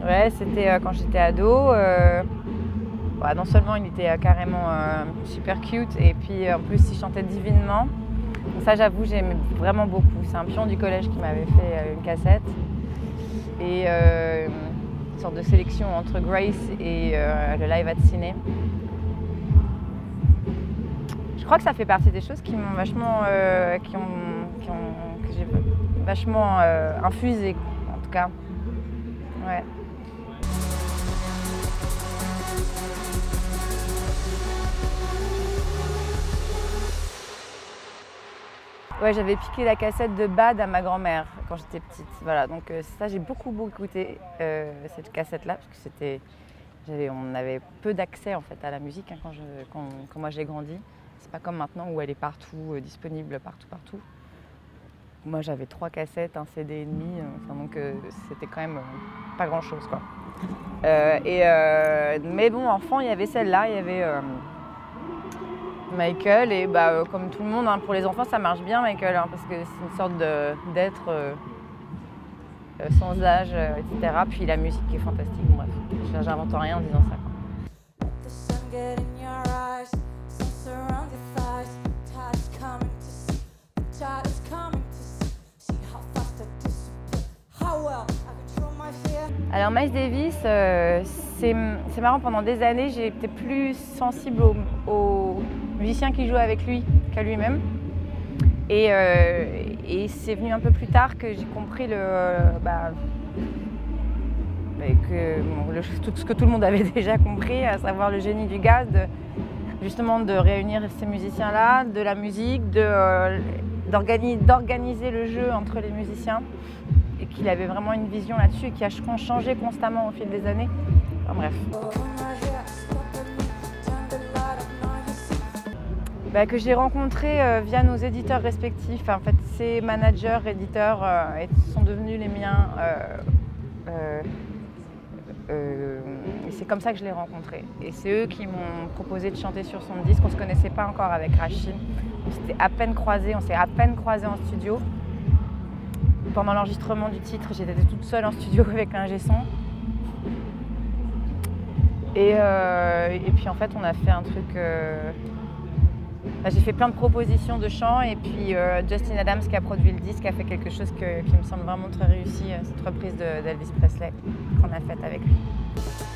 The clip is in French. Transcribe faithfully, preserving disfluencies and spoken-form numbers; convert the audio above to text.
Ouais, c'était euh, quand j'étais ado. Euh, bah, non seulement il était euh, carrément euh, super cute, et puis euh, en plus il chantait divinement. Donc ça, j'avoue, j'aimais vraiment beaucoup. C'est un pion du collège qui m'avait fait euh, une cassette. Et euh, une sorte de sélection entre Grace et euh, le live at Ciné. Je crois que ça fait partie des choses qui m'ont vachement, euh, qui ont, qui ont, que j'ai vachement euh, infusé, en tout cas. Ouais. Ouais, j'avais piqué la cassette de Bad à ma grand-mère quand j'étais petite. Voilà, donc euh, ça, j'ai beaucoup, beaucoup écouté euh, cette cassette-là, parce que c'était, j'avais, on avait peu d'accès en fait à la musique hein, quand, je, quand, quand moi j'ai grandi. C'est pas comme maintenant où elle est partout, euh, disponible partout, partout. Moi, j'avais trois cassettes, un C D et demi, euh, enfin, donc euh, c'était quand même euh, pas grand-chose, quoi. Euh, et euh, mais bon, enfant, il y avait celle-là, il y avait euh, Michael, et bah, euh, comme tout le monde, hein, pour les enfants, ça marche bien, Michael, hein, parce que c'est une sorte de, d'être euh, euh, sans âge, euh, et cetera. Puis la musique est fantastique, bon, bref, j'invente rien en disant ça, quoi. Alors Miles Davis, euh, c'est marrant, pendant des années, j'ai été plus sensible aux, aux musiciens qui jouaient avec lui qu'à lui-même. Et, euh, et c'est venu un peu plus tard que j'ai compris le, bah, que, bon, le, tout ce que tout le monde avait déjà compris, à savoir le génie du gars, de, justement de réunir ces musiciens-là, de la musique, de, euh, d'organiser le jeu entre les musiciens. Et qu'il avait vraiment une vision là-dessus et qui a changé constamment au fil des années. Enfin bref. Bah, que j'ai rencontré euh, via nos éditeurs respectifs. En fait, ces managers, éditeurs euh, sont devenus les miens. Euh, euh, euh, et c'est comme ça que je l'ai rencontré. Et c'est eux qui m'ont proposé de chanter sur son disque. On ne se connaissait pas encore avec Rachid. On s'était à peine croisés, on s'est à peine croisés en studio. Pendant l'enregistrement du titre, j'étais toute seule en studio avec un ingé son. Et, euh, et puis en fait, on a fait un truc... Euh... Enfin, j'ai fait plein de propositions de chant, et puis euh, Justin Adams, qui a produit le disque, a fait quelque chose que, qui me semble vraiment très réussi, cette reprise d'Elvis Presley qu'on a faite avec lui.